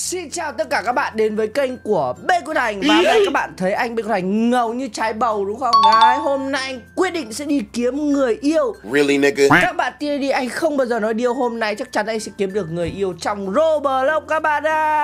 Xin chào tất cả các bạn đến với kênh của Bê Cô Thành. Và đây các bạn thấy anh Bê Cô Thành ngầu như trái bầu đúng không? Đấy, hôm nay anh quyết định sẽ đi kiếm người yêu. Really nigga? Các bạn tin đi, anh không bao giờ nói điều. Hôm nay chắc chắn anh sẽ kiếm được người yêu trong Roblox các bạn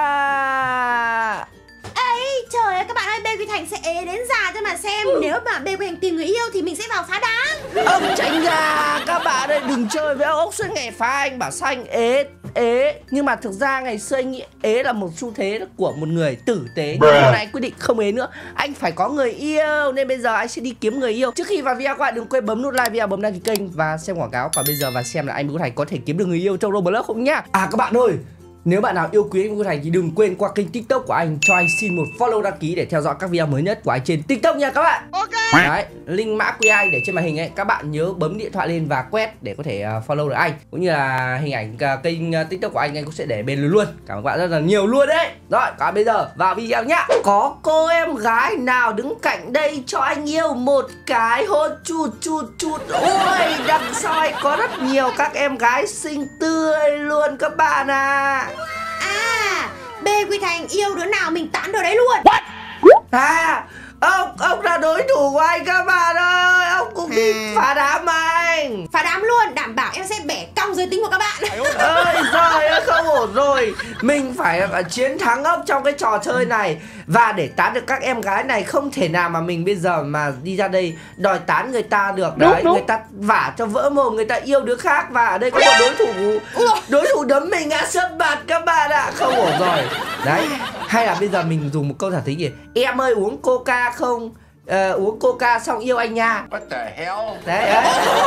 ạ. Ấy, trời ơi các bạn ơi, Bê Quy Thành sẽ ế đến già cho mà xem. Nếu mà Bê Quy Thành tìm người yêu thì mình sẽ vào phá đám. Ông tránh ra, các bạn ơi đừng chơi với ốc suốt ngày phá anh bảo sao anh ế. Nhưng mà thực ra ngày xưa anh nghĩ ế là một xu thế của một người tử tế. Nhưng hôm nay anh quyết định không ế nữa. Anh phải có người yêu nên bây giờ anh sẽ đi kiếm người yêu. Trước khi vào video các bạn đừng quên bấm nút like video, bấm đăng ký kênh và xem quảng cáo. Và bây giờ vào xem là anh Bê Cô Thành có thể kiếm được người yêu trong Roblox không nhá. À các bạn ơi, nếu bạn nào yêu quý anh Bê Cô Thành thì đừng quên qua kênh TikTok của anh cho anh xin một follow đăng ký để theo dõi các video mới nhất của anh trên TikTok nha các bạn. Ok. Đấy, link mã QR để trên màn hình ấy, các bạn nhớ bấm điện thoại lên và quét để có thể follow được anh. Cũng như là hình ảnh kênh TikTok của anh cũng sẽ để bên luôn. Cảm ơn các bạn rất là nhiều luôn đấy. Rồi, còn bây giờ vào video nhá. Có cô em gái nào đứng cạnh đây cho anh yêu một cái hôn chút. Ôi, đằng sau anh có rất nhiều các em gái xinh tươi luôn các bạn à. À, Bê Quy Thành yêu đứa nào mình tán đứa đấy luôn. What? À, ông là đối thủ của anh các bạn ơi. Ông cũng đi phá đám anh. Phá đám luôn, đảm bảo em sẽ bẻ cong giới tính của các bạn. Ơi giời, không ổn rồi. Mình phải chiến thắng ốc trong cái trò chơi này. Và để tán được các em gái này không thể nào mà mình bây giờ mà đi ra đây đòi tán người ta được. Đấy, đúng. Người ta vả cho vỡ mồm, người ta yêu đứa khác. Và ở đây có một đối thủ đấm mình ngã sấp mặt các bạn ạ. Không ổn rồi. Đấy, hay là bây giờ mình dùng một câu thả thính gì: em ơi uống coca không? Uống coca xong yêu anh nha. What the hell? Đấy.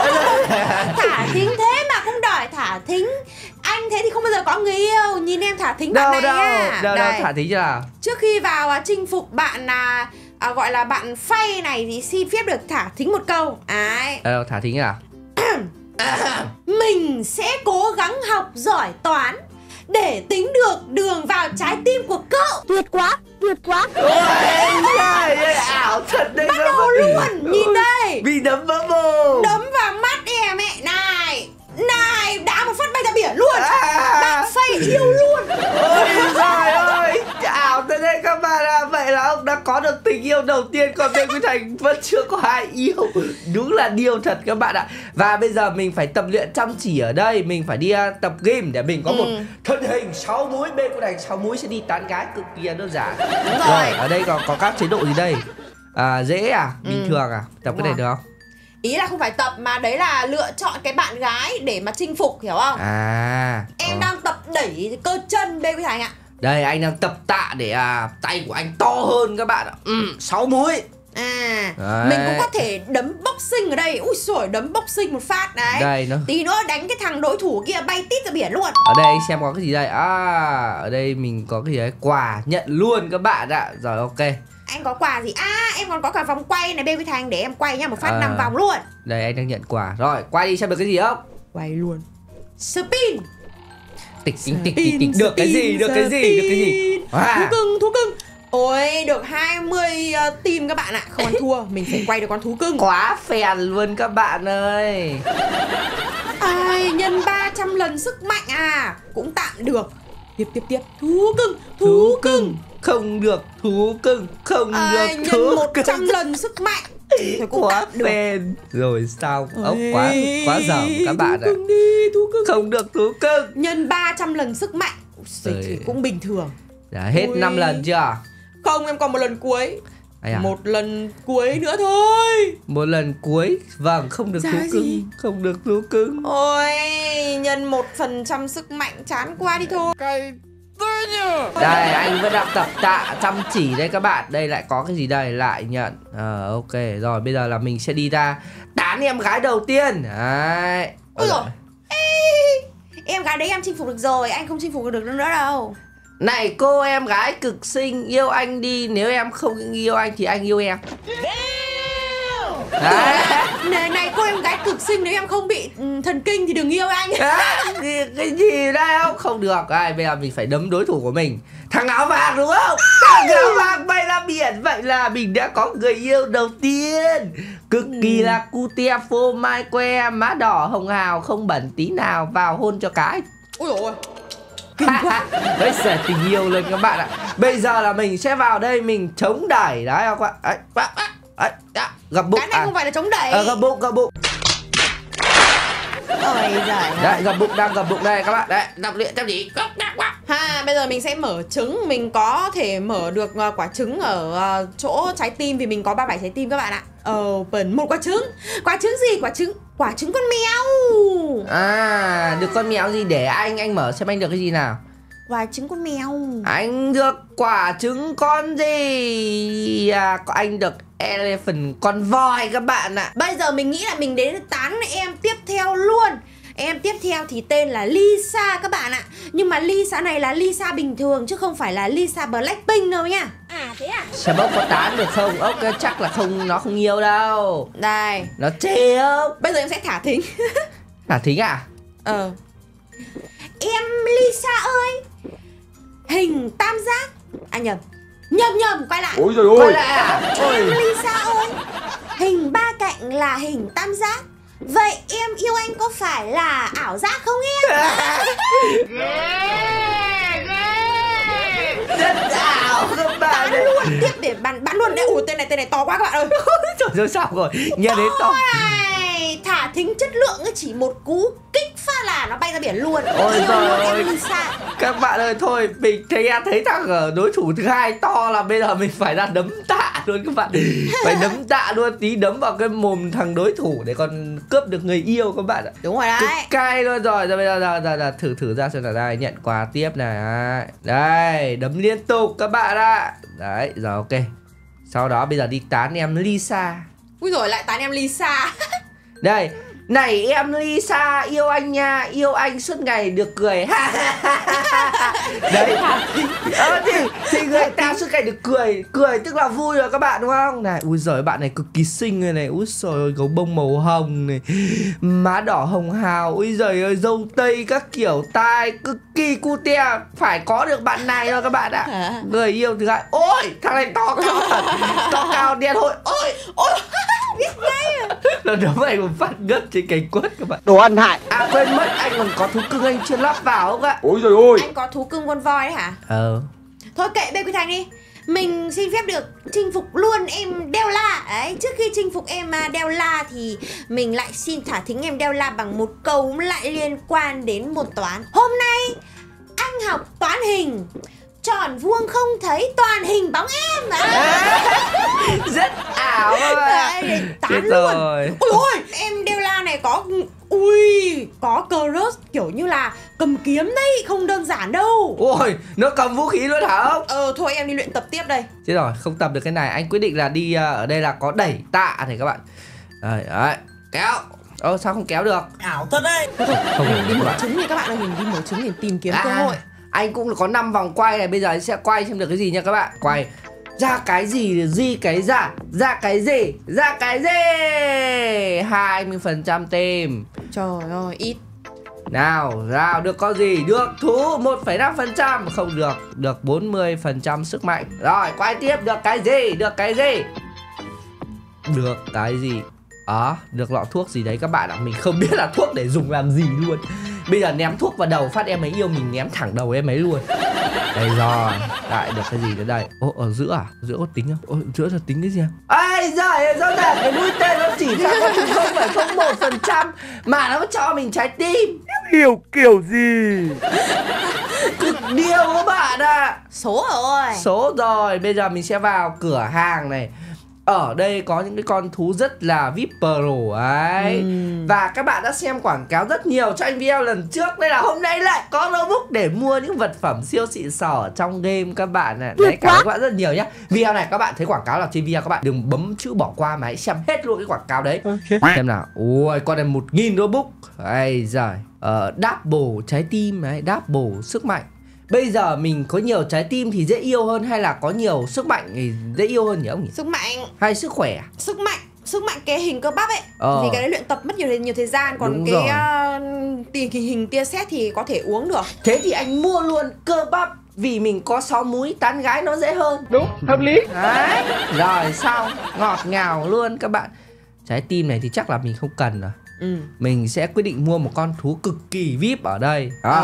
Thả thính thế mà cũng đòi thả thính. Anh thế thì không bao giờ có người yêu. Nhìn em thả thính bạn này nha. Đâu thả thính chưa nào? Trước khi vào chinh phục bạn gọi là bạn Phay này thì xin phép được thả thính một câu. Đâu thả thính à? Mình sẽ cố gắng học giỏi toán để tính được đường vào trái tim của cậu. Tuyệt quá. Ôi, ảo thật đấy. Bắt đầu luôn, nhìn đây. Bị đấm vỡ mồm. Đấm vào mắt em ấy. Này, đá một phát bay ra biển luôn. Bạn Phay yêu luôn. Ôi trời ơi, ảo thật đấy các bạn ạ. Vậy là ông đã có được tình yêu đầu tiên, còn Bê Quy Thành vẫn chưa có ai yêu. Đúng là điêu thật các bạn ạ. Và bây giờ mình phải tập luyện chăm chỉ ở đây. Mình phải đi tập game để mình có một thân hình 6 múi. Bê Quy Thành 6 múi sẽ đi tán gái cực kỳ đơn giản. Đúng rồi. Ở đây có các chế độ gì đây? Dễ à? Bình thường à? Tập cái này được không? Ý là không phải tập mà đấy là lựa chọn cái bạn gái để mà chinh phục, hiểu không? Em đang tập đẩy cơ chân Bê Quy Thành ạ. Đây anh đang tập tạ để tay của anh to hơn các bạn ạ. 6 múi. Mình cũng có thể đấm boxing ở đây. Ui xổi, đấm boxing một phát đấy. Đây tí nữa đánh cái thằng đối thủ kia bay tít ra biển luôn. Ở đây anh xem có cái gì đây. Ở đây mình có cái gì đấy. Quà nhận luôn các bạn ạ. Rồi ok. Anh có quà gì? Em còn có cả vòng quay này Bê Quy Thành, để em quay nha, một phát 5 vòng luôn. Đây anh đang nhận quà. Rồi quay đi xem được cái gì không? Quay luôn. Spin. Tịch. Được cái gì? Thú cưng. Ôi, được 20 team các bạn ạ. Không ăn thua, mình phải quay được con thú cưng. Quá phèn luôn các bạn ơi. Nhân 300 lần sức mạnh cũng tạm được. Tiếp. Thú cưng. Không được thú cưng. Nhân 100 lần sức mạnh. Thôi quá phèn. Rồi sao? Quá dở các bạn ạ. Thú cưng. Không được thú cưng. Nhân 300 lần sức mạnh thì cũng bình thường. Đã hết 5 lần chưa? Không, em còn một lần cuối. Một lần cuối nữa thôi. Một lần cuối. Vâng, không được thú cưng. Không được thú cưng. Ôi, nhân 1% sức mạnh chán quá đi thôi. Đây, anh vẫn đang tập tạ chăm chỉ đây các bạn. Đây lại có cái gì đây? Lại nhận. Ok, rồi bây giờ là mình sẽ đi ra tán em gái đầu tiên. Đấy. Ôi dồi. Em gái đấy em chinh phục được rồi. Anh không chinh phục được nữa đâu. Này cô em gái cực xinh, yêu anh đi. Nếu em không yêu anh thì anh yêu em. Này cô em gái cực xinh, nếu em không bị thần kinh thì đừng yêu anh. Cái gì đây không? Không được. Bây giờ mình phải đấm đối thủ của mình. Thằng áo vàng đúng không? Thằng áo vàng bay ra biển. Vậy là mình đã có người yêu đầu tiên. Cực kỳ là cute, phô mai que, má đỏ hồng hào, không bẩn tí nào. Vào hôn cho cái. Ôi dồi ôi. Kinh quá. Bây giờ tình yêu luôn các bạn ạ. Bây giờ là mình sẽ vào đây mình chống đẩy đấy các bạn. Đấy, gặp bụng. Cái này không phải là chống đẩy. Gặp bụng. Ôi giời. Đấy, gặp bụng, đang gặp bụng đây các bạn. Đấy, tập luyện chăm chỉ. Ha, bây giờ mình sẽ mở trứng. Mình có thể mở được quả trứng ở chỗ trái tim vì mình có 37 trái tim các bạn ạ. Open một quả trứng. Quả trứng gì? Quả trứng con mèo. À, được con mèo gì để anh mở xem anh được cái gì nào. Quả trứng con mèo. Anh được quả trứng con gì? Anh được elephant, con voi các bạn ạ. Bây giờ mình nghĩ là mình đến tán em tiếp theo luôn. Em tiếp theo thì tên là Lisa các bạn ạ. Nhưng mà Lisa này là Lisa bình thường chứ không phải là Lisa Blackpink đâu nha. À thế à? Xem ốc có tán được không? Ốc chắc là nó không yêu đâu. Đây. Nó chê ốc. Bây giờ em sẽ thả thính. Thả thính à? Em Lisa ơi, hình tam giác. À nhầm, quay lại. Ôi giời ơi. Quay lại à? Em Lisa ơi, hình ba cạnh là hình tam giác. Vậy em yêu anh có phải là ảo giác không em? Rất ảo các bạn. Bán luôn tiếp để bán luôn đấy. Ủa tên này to quá các bạn ơi. Trời ơi sao rồi? Nghe đến to. Này, thả thính chất lượng ấy, chỉ một cú kích phát là nó bay ra biển luôn. Ôi giời ơi. Lisa. Các bạn ơi thôi, mình thấy thằng ở đối thủ thứ hai to là bây giờ mình phải ra đấm tạ luôn các bạn. Phải đấm tạ luôn, tí đấm vào cái mồm thằng đối thủ để còn cướp được người yêu các bạn ạ. Đúng rồi đấy. Cực cay luôn rồi. Bây giờ thử ra xem là đây, nhận quà tiếp này. Đây, đấm liên tục các bạn ạ. Đấy, rồi ok. Sau đó bây giờ đi tán em Lisa. Úi rồi lại tán em Lisa. Đây, này em Lisa, yêu anh nha, yêu anh suốt ngày được cười. Đấy. Thì người ta suốt ngày được cười tức là vui rồi các bạn đúng không? Này, ui giời, bạn này cực kỳ xinh này này. Ui giời, gấu bông màu hồng này, má đỏ hồng hào. Ui giời ơi, dâu tây các kiểu, tai cực kỳ cute. Phải có được bạn này rồi các bạn ạ. Người yêu thứ hai. Ôi, thằng này to cao thật. To cao đen hôi. Ôi. Biết ngay. Nó đấm anh một phát ngất trên cánh quất các bạn. Đồ ăn hại. À quên mất, anh còn có thú cưng anh chưa lắp vào không ạ? Ôi giời ơi. Anh có thú cưng con voi đấy hả? Thôi kệ Bê Quy Thành đi. Mình xin phép được chinh phục luôn em Della. Đấy, trước khi chinh phục em Della thì mình lại xin thả thính em Della bằng một câu lại liên quan đến môn toán. Hôm nay anh học toán hình, tròn vuông không thấy toàn hình bóng em. rất ảo mà. Tán luôn. Ôi ôi, em Della này có crush kiểu như là cầm kiếm đấy, không đơn giản đâu. Ôi, nó cầm vũ khí luôn hả ông? Thôi em đi luyện tập tiếp đây. Chết rồi, không tập được cái này. Anh quyết định là đi, ở đây là có đẩy tạ này các bạn. Đấy, kéo. Sao không kéo được? Ảo thật đấy. Không đi mở trứng đi các bạn ơi, mình đi mở trứng để tìm kiếm cơ hội. Anh cũng có 5 vòng quay này, bây giờ anh sẽ quay xem được cái gì nha các bạn. Quay ra cái gì cái ra cái gì 20% tem. Trời ơi, ít. Nào, được con gì? Được thú 1,5%. Không được, được 40% sức mạnh. Rồi, quay tiếp, được cái gì? Được cái gì? Được lọ thuốc gì đấy các bạn ạ. Mình không biết là thuốc để dùng làm gì luôn. Bây giờ ném thuốc vào đầu phát em ấy yêu mình, ném thẳng đầu em ấy luôn. Đây rồi, lại được cái gì nữa đây? Ở giữa à? Giữa có tính không? Giữa là tính cái gì không? Ây giời, rõ ràng cái mũi tên nó chỉ ra con 0,01% mà nó cho mình trái tim. Hiểu kiểu gì? Cực điêu các bạn ạ. Số rồi, bây giờ mình sẽ vào cửa hàng này. Ở đây có những cái con thú rất là VIP Pro ấy. Và các bạn đã xem quảng cáo rất nhiều cho anh video lần trước, nên là hôm nay lại có notebook để mua những vật phẩm siêu xịn sò ở trong game các bạn ạ. Đấy, cảm ơn các bạn rất nhiều nhé. Video này các bạn thấy quảng cáo là trên video, các bạn đừng bấm chữ bỏ qua mà hãy xem hết luôn cái quảng cáo đấy. Xem nào. Ôi, con này 1000 notebook. Ây giời. Double trái tim đấy, double sức mạnh. Bây giờ mình có nhiều trái tim thì dễ yêu hơn hay là có nhiều sức mạnh thì dễ yêu hơn nhỉ ông nhỉ? Sức mạnh hay sức khỏe? Sức mạnh cái hình cơ bắp ấy. Vì cái đấy luyện tập mất nhiều thời gian. Còn đúng cái hình tia sét thì có thể uống được. Thế thì anh mua luôn cơ bắp, vì mình có 6 múi, tán gái nó dễ hơn. Đúng, hợp lý. Đấy, rồi xong, ngọt ngào luôn các bạn. Trái tim này thì chắc là mình không cần rồi. Mình sẽ quyết định mua một con thú cực kỳ VIP ở đây.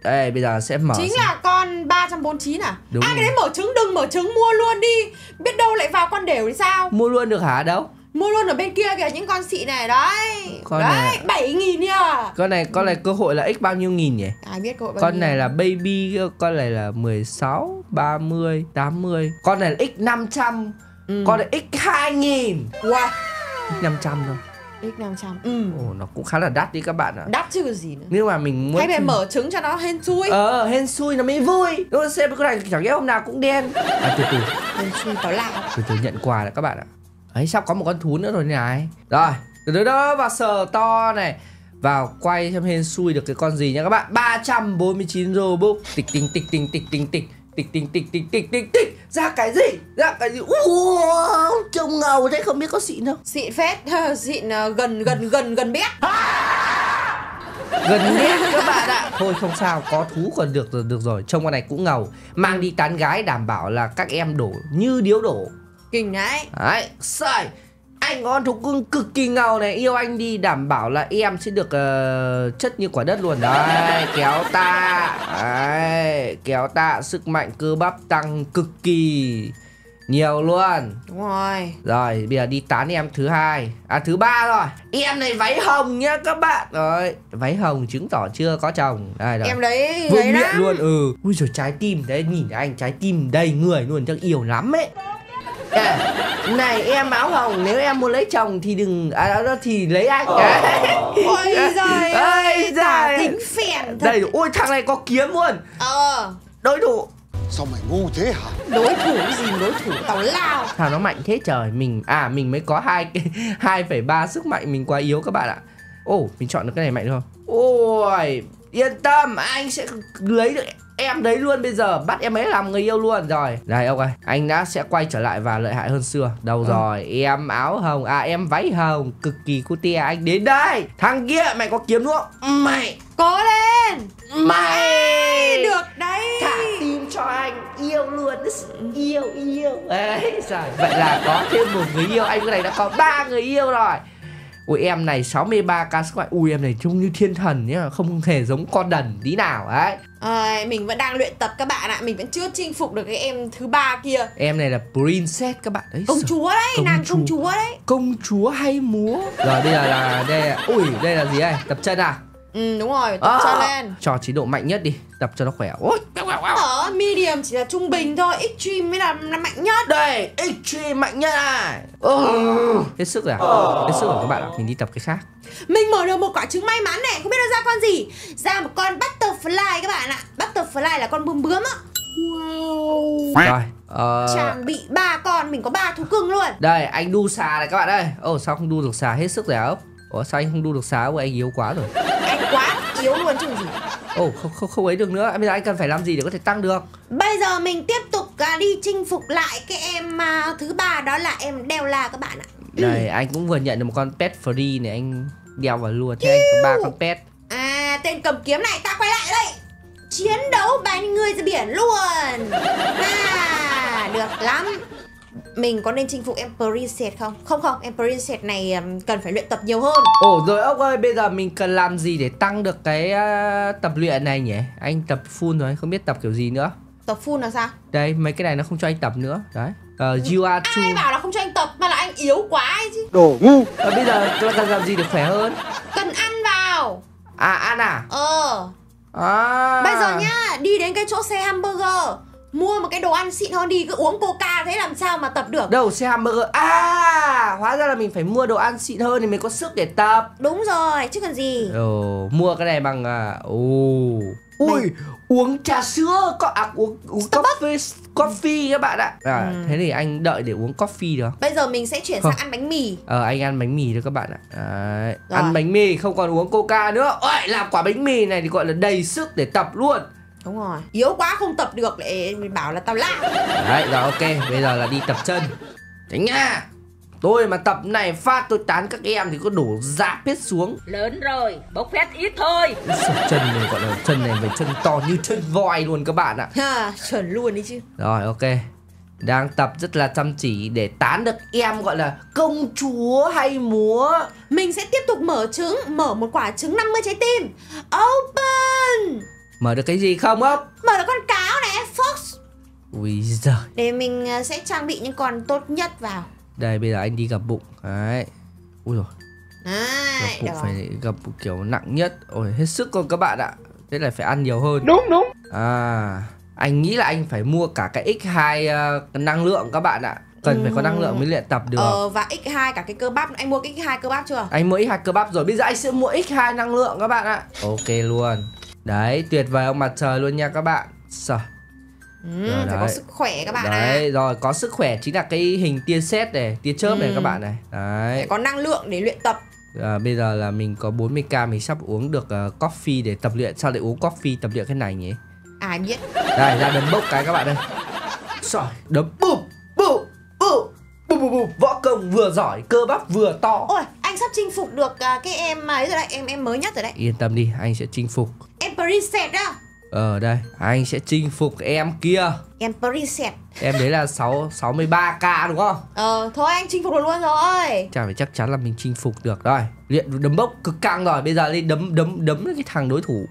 Đây bây giờ sẽ mở. Chính là con 349 à? Đúng cái rồi. đấy mở trứng, đừng mở trứng, mua luôn đi. Biết đâu lại vào con đều thì sao? Mua luôn được hả? Đâu? Mua luôn ở bên kia kìa, những con xịn này đấy. Con đấy, này 7.000 nha. Con này cơ hội là x bao nhiêu nghìn nhỉ? Ai biết cơ hội bao Con nhiêu. này là baby, con này là 16, 30, 80. Con này là x 500. Con này x 2000. Wow, X 500 thôi. X500. Ồ, nó cũng khá là đắt đi các bạn ạ. Đắt chứ còn gì nữa. Nhưng mà mình muốn Hay phải mở trứng cho nó hên xui. hên xui nó mới vui. Đúng không? Xem cái này chẳng lẽ hôm nào cũng đen. Từ từ. Hên xui tào lao. Từ từ nhận quà đấy các bạn ạ. Ấy sắp có một con thú nữa rồi này. Rồi, từ từ đó vào sờ to này. Vào quay xem hên xui được cái con gì nha các bạn. 349 Robux. Tịch tịch tịch tịch tịch tịch tịch tịch tịch tịch tịch tịch tịch tịch. Ra cái gì? Ra cái gì? Trông ngầu thế, không biết có xịn không? Xịn phết. Xịn gần biết. Gần biết các bạn ạ. Thôi không sao, có thú còn được rồi. Trông con này cũng ngầu. Mang đi tán gái đảm bảo là các em đổ như điếu đổ. Kinh đấy. Đấy, sợi. Anh có con thú cưng cực kỳ ngầu này. Yêu anh đi đảm bảo là em sẽ được chất như quả đất luôn. Đấy, kéo tạ. Đấy, kéo tạ. Sức mạnh cơ bắp tăng cực kỳ nhiều luôn. Đúng rồi. Rồi, bây giờ đi tán em thứ hai. Thứ ba rồi. Em này váy hồng nhá các bạn. Rồi, váy hồng chứng tỏ chưa có chồng. Đây rồi. Em đấy Vương ấy miện lắm. luôn. Ui rồi trái tim đấy, nhìn anh trái tim đầy người luôn, chắc yêu lắm ấy. Này em áo hồng, nếu em muốn lấy chồng thì đừng thì lấy anh. Ôi giời ơi, giời. tính phèn thật. Đây, ôi thằng này có kiếm luôn. Đối thủ. Sao mày ngu thế hả? Đối thủ gì, đối thủ tào lao. Sao nó mạnh thế trời. Mình mới có 2,3 sức mạnh. Mình quá yếu các bạn ạ. Mình chọn được cái này mạnh được không? Ôi yên tâm, anh sẽ lấy được em đấy luôn. Bây giờ bắt em ấy làm người yêu luôn. Rồi, đây ông ơi, anh đã sẽ quay trở lại và lợi hại hơn xưa. Đâu rồi, em áo hồng. Em váy hồng, cực kỳ cute. Anh đến đây. Thằng kia, mày có kiếm đúng không? Mày cố lên. Mày được đấy. thả tim cho anh, yêu luôn. Yêu đấy. Rồi, vậy là có thêm một người yêu. Anh cái này đã có 3 người yêu rồi. Ui em này 63k sức mạnh. Ui em này trông như thiên thần nhá, không hề giống con đần tí nào đấy. Mình vẫn đang luyện tập các bạn ạ. Mình vẫn chưa chinh phục được cái em thứ 3 kia. Em này là princess các bạn đấy. Công chúa đấy, nàng công chúa đấy. Công chúa hay múa. Rồi bây giờ là đây là gì đây? Tập chân à? Đúng rồi, tập chân lên. Cho chế độ mạnh nhất đi, tập cho nó khỏe. Ôi ở medium chỉ là trung bình thôi, extreme mới là mạnh nhất. đây, extreme mạnh nhất này. Hết sức rồi à? Hết sức rồi các bạn ạ, mình đi tập cái khác. Mình mở được một quả trứng may mắn này, không biết nó ra con gì. Ra một con butterfly các bạn ạ. Butterfly là con bướm bướm á. Wow. Rồi trang bị 3 con, mình có 3 thú cưng luôn. đây, anh đu xà này các bạn ơi. Sao không đu được xà, hết sức rồi hả? Sao anh không đu được xà? Anh yếu quá rồi. Anh quá yếu luôn chứ gì. Không ấy được nữa. Bây giờ anh cần phải làm gì để có thể tăng được? Bây giờ mình tiếp tục đi chinh phục lại cái em thứ 3, đó là em Della các bạn ạ. Đây, anh cũng vừa nhận được một con pet free này, anh đeo vào luôn. Thế anh có 3 con pet. Tên cầm kiếm này, ta quay lại đây. Chiến đấu bắn người ra biển luôn. Được lắm. Mình có nên chinh phục em Princess không? Không, em Princess này cần phải luyện tập nhiều hơn. Rồi ốc ơi, bây giờ mình cần làm gì để tăng được cái tập luyện này nhỉ? Anh tập full rồi, không biết tập kiểu gì nữa. Tập full là sao? Đây, mấy cái này nó không cho anh tập nữa. Đấy. You are true. Ai bảo là không cho anh tập, mà là anh yếu quá ấy chứ. Đồ ngu. Bây giờ tôi cần làm gì để khỏe hơn? Cần ăn vào. Ăn à? Bây giờ nhá, đi đến cái chỗ xe hamburger, mua một cái đồ ăn xịn hơn đi, cứ uống coca thế làm sao mà tập được. Đâu, xe hamburger. Hóa ra là mình phải mua đồ ăn xịn hơn thì mới có sức để tập. Đúng rồi, chứ còn gì. Mua cái này bằng ui, uống trà sữa, uống coffee các bạn ạ. Thế thì anh đợi để uống coffee được. Bây giờ mình sẽ chuyển sang ăn bánh mì. Anh ăn bánh mì thôi các bạn ạ. Ăn bánh mì, không còn uống coca nữa. Làm quả bánh mì này thì gọi là đầy sức để tập luôn. Đúng rồi, yếu quá không tập được để mình bảo là tao lao. Đấy, rồi ok, bây giờ là đi tập chân. Tránh nha. Tôi mà tập này phát tôi tán các em thì có đổ dạp hết xuống. Lớn rồi, bốc phét ít thôi. Chân này gọi là chân này phải chân to như chân voi luôn các bạn ạ. Chuẩn luôn đi chứ. Rồi ok, đang tập rất là chăm chỉ để tán được em gọi là công chúa hay múa. Mình sẽ tiếp tục mở trứng, mở một quả trứng 50 trái tim. Open. Mở được cái gì không ốc? Mở được con cáo này, Fox. Ui giời. Để mình sẽ trang bị những con tốt nhất vào. Đây bây giờ anh đi gặp bụng. Đấy. Ui rồi. Gặp Đấy, bụng phải gặp bụng kiểu nặng nhất. Ôi hết sức rồi các bạn ạ. Thế là phải ăn nhiều hơn. Đúng. À, anh nghĩ là anh phải mua cả cái X2 năng lượng các bạn ạ. Cần phải có năng lượng mới luyện tập được. Và X2 cả cái cơ bắp. Anh mua cái X2 cơ bắp chưa? Anh mua X2 cơ bắp rồi. Bây giờ anh sẽ mua X2 năng lượng các bạn ạ. Ok luôn. Đấy, tuyệt vời ông mặt trời luôn nha các bạn. Sợ. Phải có sức khỏe các bạn ạ. Đấy, rồi có sức khỏe chính là cái hình tia sét này, tia chớp này các bạn này. Đấy. Phải có năng lượng để luyện tập. Bây giờ là mình có 40k, mình sắp uống được coffee để tập luyện. Sao lại uống coffee tập luyện cái này nhỉ? Ai biết. Đây, ra đấm bốc cái các bạn đây. Rồi, đấm bụp bụp bụp bụp bụp. Võ công vừa giỏi, cơ bắp vừa to. Ôi, anh sắp chinh phục được cái em ấy rồi đấy, em mới nhất rồi đấy. Yên tâm đi, anh sẽ chinh phục. Em Princess đó. Đây, anh sẽ chinh phục em kia. Em Princess. Em đấy là 63k đúng không? Thôi anh chinh phục được luôn rồi. Chắc chắn là mình chinh phục được rồi. Luyện đấm bốc cực căng rồi. Bây giờ đi đấm cái thằng đối thủ.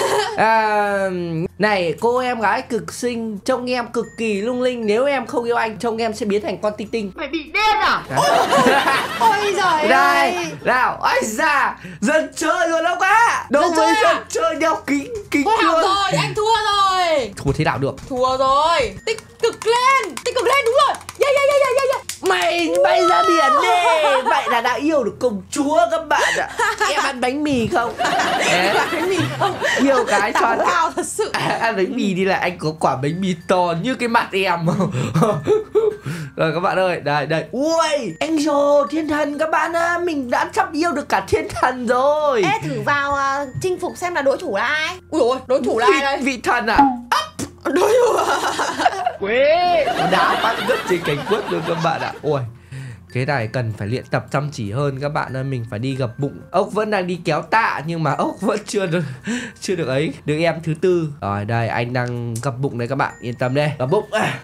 Này cô em gái cực xinh, trông em cực kỳ lung linh. Nếu em không yêu anh, trông em sẽ biến thành con tinh tinh. Mày bị điên à? Ôi giời Đây, ơi. nào, ái da, dân chơi rồi đâu cả. Đâu Dân với chơi à? dân chơi đeo kính Thôi học luôn. rồi, anh thua rồi. Thua thế nào được? Thua rồi. Tích cực lên đúng rồi. Yeah. Mày bay ra biển đi. Vậy là đã yêu được công chúa các bạn ạ. Em ăn bánh mì không? Bánh mì không? Yêu cái cho Tào lao thật sự. ăn bánh mì đi là anh có quả bánh mì to như cái mặt em. Rồi các bạn ơi, đây. Ui, Angel thiên thần các bạn á. Mình đã sắp yêu được cả thiên thần rồi. Ê, thử vào chinh phục xem là đối thủ là ai. Ui dồi, đối thủ là ai đây? Vị thần à? Đối thủ Quế. Đá bắt vứt trên cánh quất luôn các bạn ạ. Ui, cái này cần phải luyện tập chăm chỉ hơn các bạn ơi. Mình phải đi gặp bụng. Ốc vẫn đang đi kéo tạ nhưng mà ốc vẫn chưa được ấy. Được em thứ tư. Rồi đây, anh đang gặp bụng đây các bạn. Yên tâm đây. Gặp bụng.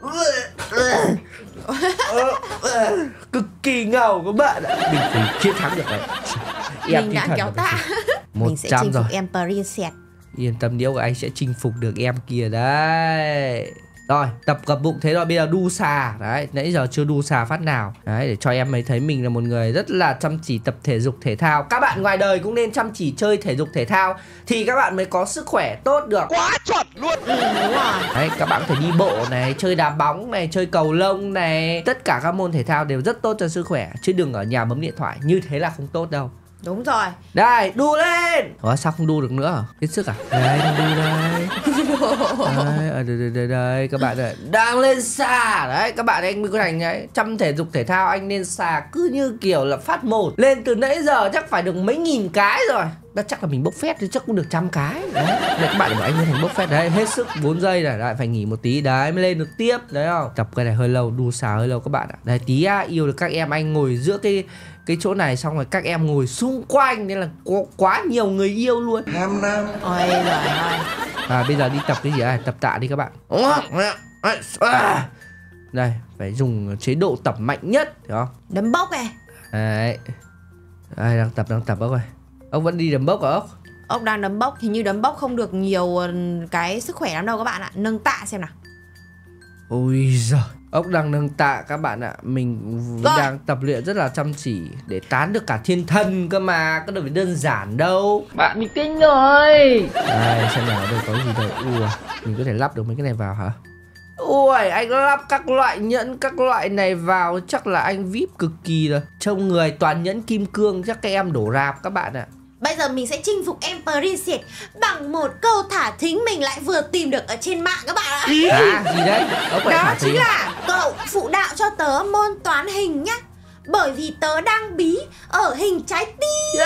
Cực kỳ ngầu các bạn ạ. Mình phải chiến thắng được đấy. Mình đã kéo tạ. Mình sẽ chinh phục em Princess. Yên tâm điếu, anh sẽ chinh phục được em kia đấy. Rồi, tập gặp bụng thế rồi, bây giờ đu xà. Đấy, nãy giờ chưa đu xà phát nào. Đấy, để cho em ấy thấy mình là một người rất là chăm chỉ tập thể dục thể thao. Các bạn ngoài đời cũng nên chăm chỉ chơi thể dục thể thao thì các bạn mới có sức khỏe tốt được. Quá chuẩn luôn. Đúng rồi. Đấy, các bạn có thể đi bộ này, chơi đá bóng này, chơi cầu lông này. Tất cả các môn thể thao đều rất tốt cho sức khỏe. Chứ đừng ở nhà bấm điện thoại, như thế là không tốt đâu. Đúng rồi. Đây, đu lên. Ủa, sao không đu được nữa hả? Hết sức à? Đây, đu đây. Đây, các bạn ơi. Đang lên xà. Đấy, các bạn anh mới có thành đấy. Chăm thể dục thể thao anh lên xà cứ như kiểu là phát một. Lên từ nãy giờ chắc phải được mấy nghìn cái rồi. Đó, chắc là mình bốc phét thì chắc cũng được 100 cái. Đấy, các bạn bảo anh lên thành bốc phét đấy. Hết sức 4 giây này, lại phải nghỉ một tí. Đấy, mới lên được tiếp. Đấy không? Tập cái này hơi lâu, đu xà hơi lâu các bạn ạ. Đây, tí yêu được các em anh ngồi giữa cái chỗ này, xong rồi các em ngồi xung quanh nên là có quá nhiều người yêu luôn. Ôi giời ơi. Bây giờ đi tập cái gì đây? Tập tạ đi các bạn. Đây, phải dùng chế độ tập mạnh nhất, hiểu không? Đấm bốc này. Đấy. Đây, đang tập ốc ơi. Ông vẫn đi đấm bốc hả ốc? Ốc đang đấm bốc, hình như đấm bốc không được nhiều cái sức khỏe lắm đâu các bạn ạ. Nâng tạ xem nào. Ôi giời, ốc đang nâng tạ các bạn ạ. Mình đang tập luyện rất là chăm chỉ để tán được cả thiên thần cơ mà. Có đâu phải đơn giản đâu. Bạn bị kinh rồi. Đây, xem nào, đây có gì đây. Mình có thể lắp được mấy cái này vào hả? Ui, anh lắp các loại nhẫn, các loại này vào chắc là anh VIP cực kỳ rồi. Trông người toàn nhẫn kim cương, chắc các em đổ rạp các bạn ạ. Bây giờ mình sẽ chinh phục em Princess bằng một câu thả thính mình lại vừa tìm được ở trên mạng các bạn ạ. Gì đấy? Đó chính là cậu phụ đạo cho tớ môn toán hình nhá. Bởi vì tớ đang bí ở hình trái tim.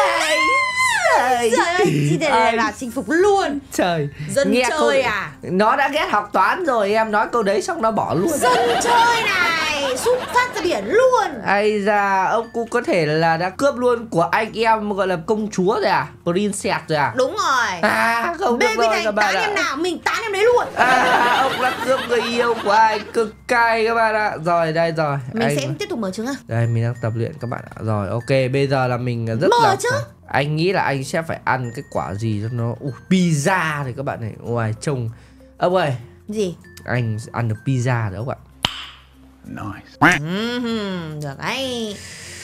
Trời ơi, thì để là chinh phục luôn. Trời, Dân nghe chơi à? Nó đã ghét học toán rồi, em nói câu đấy xong nó bỏ luôn. Dân chơi này, xúc phát ra biển luôn. Ây da, ông cũng có thể là đã cướp luôn của anh em gọi là công chúa rồi à? Princess rồi à? Đúng rồi. Không được rồi các bạn tán ạ. em nào, mình tán em đấy luôn. Ông đã cướp người yêu của anh, cực cay các bạn ạ. Rồi, đây rồi. Mình sẽ tiếp tục mở trứng à? Đây, mình đang tập luyện các bạn ạ. Rồi, ok, bây giờ là mình rất Mở là... chứ? Anh nghĩ là anh sẽ phải ăn cái quả gì cho nó pizza thì các bạn này. Ngoài trông ông ơi. Gì? Anh ăn được pizza rồi ông ạ. Nice. Được đấy.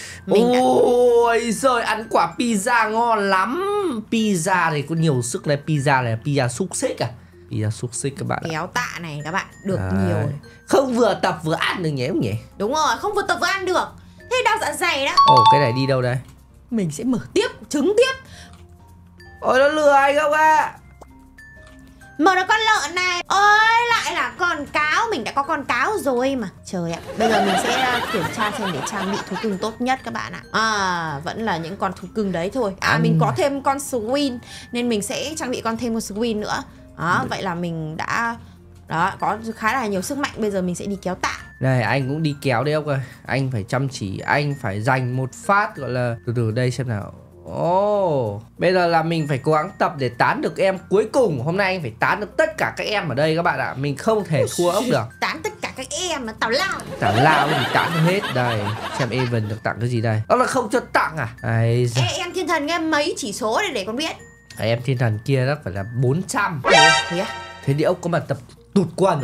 Ôi giời, ăn quả pizza ngon lắm. Pizza thì có nhiều sức này. Pizza này là pizza xúc xích à? Pizza xúc xích các bạn. Kéo tạ này các bạn. Được đấy. Nhiều rồi. Không vừa tập vừa ăn được nhỉ không nhỉ? Đúng rồi, không vừa tập vừa ăn được. Thế đau dạ dày đó. Ồ, cái này đi đâu đây? Mình sẽ mở tiếp, trứng tiếp. Ôi nó lừa anh không ạ? Mở được con lợn này. Ôi lại là con cáo. Mình đã có con cáo rồi mà. Trời ạ. Bây giờ mình sẽ kiểm tra xem để trang bị thú cưng tốt nhất các bạn ạ. Vẫn là những con thú cưng đấy thôi. Mình có thêm con Swin nên mình sẽ trang bị thêm con Swin nữa. Vậy là mình đã có khá là nhiều sức mạnh. Bây giờ mình sẽ đi kéo tạ. Này anh cũng đi kéo đấy ông ơi. Anh phải chăm chỉ. Anh phải dành một phát gọi là từ đây xem nào. Bây giờ là mình phải cố gắng tập để tán được em cuối cùng. Hôm nay anh phải tán được tất cả các em ở đây các bạn ạ. Mình không thể thua ốc được. Tán tất cả các em mà tào lao. Tào lao thì tán được hết. Đây xem Evan được tặng cái gì đây. Đó là không cho tặng à? Em thiên thần em mấy chỉ số để con biết. Em thiên thần kia đó phải là 400. Thế à? Thế thì ốc có mà tập tụt quần.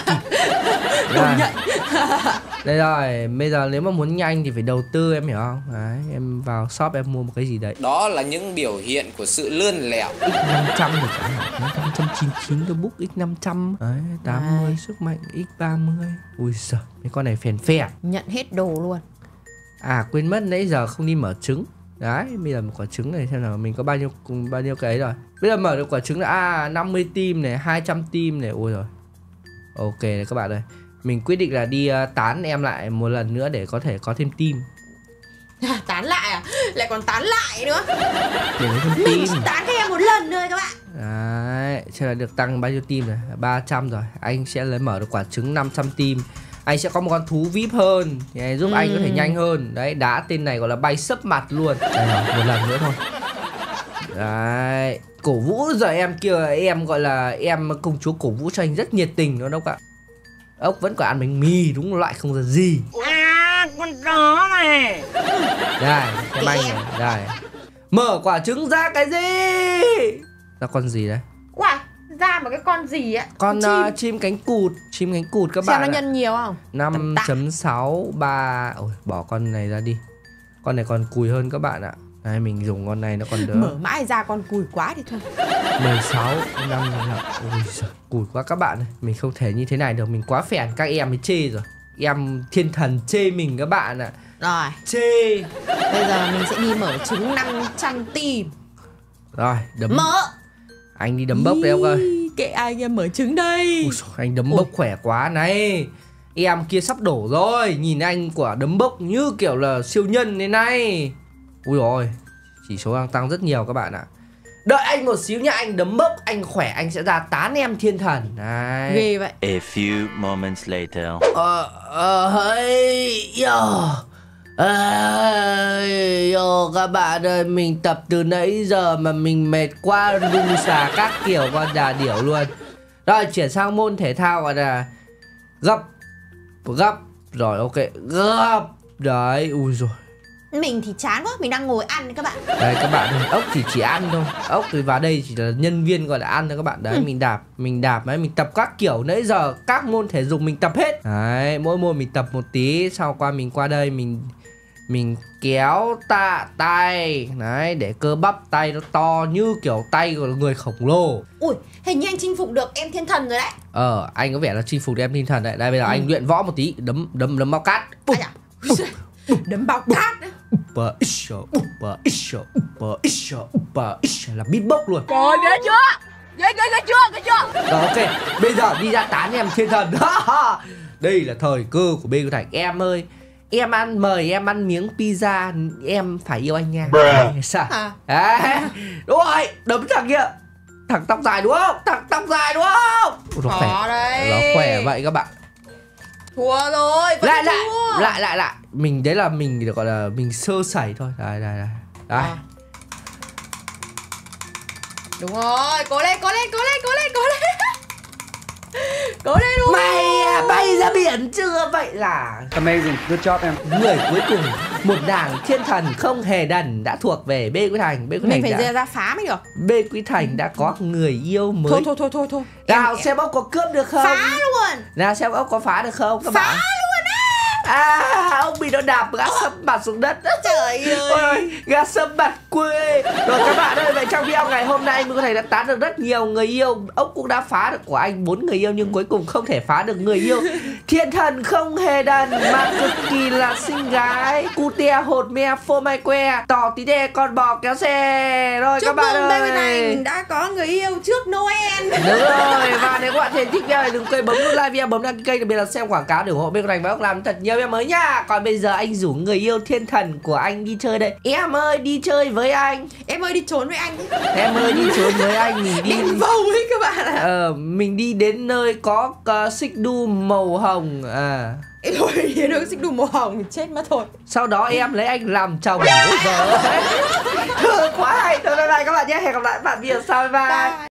Công nhận. Đây rồi, bây giờ nếu mà muốn nhanh thì phải đầu tư em hiểu không? Đấy, em vào shop em mua một cái gì đấy. Đó là những biểu hiện của sự lươn lẹo. X500 thì chẳng hạn, 599 đô book X500. Đấy, 80 sức mạnh X30. Ui giời, mấy con này phèn phè. Nhận hết đồ luôn. Quên mất nãy giờ không đi mở trứng. Đấy, bây giờ một quả trứng này xem nào mình có bao nhiêu cái ấy rồi. Bây giờ mở được quả trứng là 50 team này, 200 team này. Ôi rồi. Ok này các bạn ơi. Mình quyết định là đi tán em lại một lần nữa để có thể có thêm team. Tán lại à? Lại còn tán lại nữa. Để lấy thêm Mình team. chỉ tán cho em một lần thôi các bạn. Đấy, xem là được tăng bao nhiêu team rồi. 300 rồi. Anh sẽ lấy mở được quả trứng 500 team. Anh sẽ có một con thú VIP hơn thì này giúp anh có thể nhanh hơn. Đấy, đá tên này gọi là bay sấp mặt luôn. Đây rồi, một lần nữa thôi. Đấy, cổ vũ giờ em kia, em gọi là em công chúa cổ vũ cho anh rất nhiệt tình đó đâu ạ. Ốc vẫn còn ăn bánh mì, đúng loại không ra gì. Con chó này. Đây, xem anh này, đây. Mở quả trứng ra cái gì? Ra con gì đấy? Wow, ra một cái con gì á? Con chim cánh cụt, các bạn. Xem nó nhân nhiều không? 5.63. Ôi, bỏ con này ra đi. Con này còn cùi hơn các bạn ạ. Đây, mình dùng con này nó còn đỡ. Mở mãi ra con cùi quá thì thôi. 16 năm rồi. Ôi giời, cùi quá các bạn ơi. Mình không thể như thế này được, mình quá phèn, các em mới chê rồi. Em thiên thần chê mình các bạn ạ. Rồi, chê. bây giờ mình sẽ đi mở trứng 500 team. Rồi, đấm. Mở. Anh đi đấm bốc đấy ông ơi. Kệ ai em mở trứng đây. Ui dồi, anh đấm bốc khỏe quá này. Em kia sắp đổ rồi. Nhìn anh quả đấm bốc như kiểu là siêu nhân thế này. Ui rồi, chỉ số đang tăng rất nhiều các bạn ạ. Đợi anh một xíu nha, anh đấm bốc, anh khỏe, anh sẽ ra tán em thiên thần. Đấy. Ghê vậy. A few moments later. Các bạn ơi, mình tập từ nãy giờ mà mình mệt quá, đung xà các kiểu con đà điểu luôn. Rồi, chuyển sang môn thể thao gọi là gấp. Rồi, ok, gấp. Đấy, ui rồi. Mình thì chán quá, mình đang ngồi ăn đấy các bạn. Đấy các bạn, ốc thì chỉ ăn thôi. Ốc thì vào đây chỉ là nhân viên gọi là ăn thôi các bạn. Đấy, mình đạp đấy, mình tập các kiểu nãy giờ các môn thể dục mình tập hết. Đấy, mỗi môn mình tập một tí, sau mình qua đây mình kéo tạ tay. Đấy, để cơ bắp tay nó to như kiểu tay của người khổng lồ. Ui, hình như anh chinh phục được em thiên thần rồi đấy. Anh có vẻ là chinh phục được em thiên thần đấy. Đây bây giờ anh luyện võ một tí, đấm bao cát. Đấm bao cát. Là beatbox luôn. Trời ghê chưa? Ghê chưa? Rồi ok, bây giờ đi ra tán em thiên thần. Đây là thời cơ của Bê Cô Thành. Em ơi, mời em ăn miếng pizza, em phải yêu anh nha. Sao? Đấy, đúng rồi, đấm thằng kia. Thằng tóc dài đúng không? Nó khỏe vậy các bạn. Thua rồi, lại. Mình đấy là mình được gọi là mình sơ sẩy thôi. Đây. Đúng rồi, cố lên. Cố lên luôn. Mày bay ra biển chưa? Vậy là Amazing. Good job, em. người cuối cùng, một nàng thiên thần không hề đần đã thuộc về B Quý Thành. B Quý Mình Thành phải đã, ra phá mới được. B Quý Thành đã có người yêu mới. Thôi. Nào xem ốc có cướp được không? Phá luôn. Nào xem ốc có phá được không các Phá bạn? luôn á. À, ông bị nó đạp gã sấp mặt xuống đất. Trời Ôi, ơi. gã sấp mặt quê. Rồi các bạn ơi, vậy trong video ngày hôm nay anh có thể đã tán được rất nhiều người yêu. Ốc cũng đã phá được của anh 4 người yêu, nhưng cuối cùng không thể phá được người yêu thiên thần không hề đần mà cực kỳ là xinh gái. Cu te hột me phô mai que, tỏ tí đe con bò kéo xe. Rồi Chúc các bạn mừng Bê Quý ơi, Thành đã có người yêu trước Noel. đúng rồi. Và nếu các bạn thấy thích video này đừng quên bấm nút like video, bấm đăng ký kênh, đặc biệt là xem quảng cáo để ủng hộ Bê Quý Thành và Ốc làm thật nhiều video mới nha. Còn bây giờ anh rủ người yêu thiên thần của anh đi chơi đây. Em ơi đi chơi với anh. Em ơi đi trốn với anh. Em ơi đi trốn với anh. Mình đi Đen vâu ấy các bạn ạ. mình đi đến nơi có xích đu màu hồng. Ôi đi đâu xích đu màu hồng chết mất thôi. Sau đó em lấy anh làm chồng. Ôi giời ơi. Quá hay. Thôi bye bye các bạn nhé. Hẹn gặp lại các bạn video sau. Bye bye.